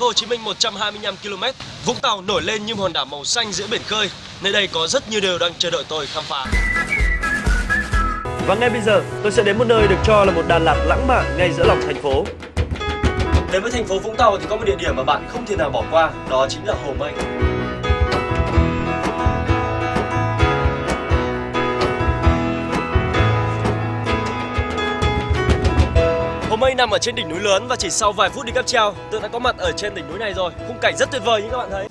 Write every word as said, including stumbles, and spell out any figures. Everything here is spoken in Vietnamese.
Hồ Chí Minh một trăm hai mươi lăm ki lô mét, Vũng Tàu nổi lên như một hòn đảo màu xanh giữa biển khơi. Nơi đây có rất nhiều điều đang chờ đợi tôi khám phá. Và ngay bây giờ, tôi sẽ đến một nơi được cho là một Đà Lạt lãng mạn ngay giữa lòng thành phố. Đến với thành phố Vũng Tàu thì có một địa điểm mà bạn không thể nào bỏ qua, đó chính là Hồ Mây. Hồ Mây nằm ở trên đỉnh núi lớn và chỉ sau vài phút đi cáp treo, tôi đã có mặt ở trên đỉnh núi này rồi. Khung cảnh rất tuyệt vời như các bạn thấy.